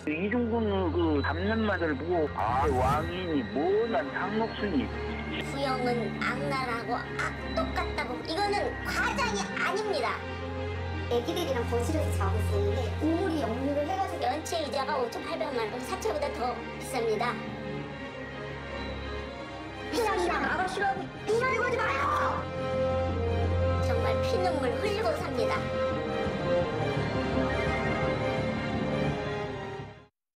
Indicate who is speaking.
Speaker 1: 이중근 그 잡는 맛을 보고 왕인이 뭐난 상록순이
Speaker 2: 구형은 악랄하고 악똑같다고. 이거는 과장이 아닙니다.
Speaker 3: 애기들이랑 거실에서 자고 있었는데 우물이 역류를 해가지고
Speaker 2: 연체 이자가 5,800만 원, 사채보다 더 비쌉니다.
Speaker 3: 회장이랑 아가씨라고 이러고 하지 마요!
Speaker 2: 정말 피눈물 흘리고 삽니다.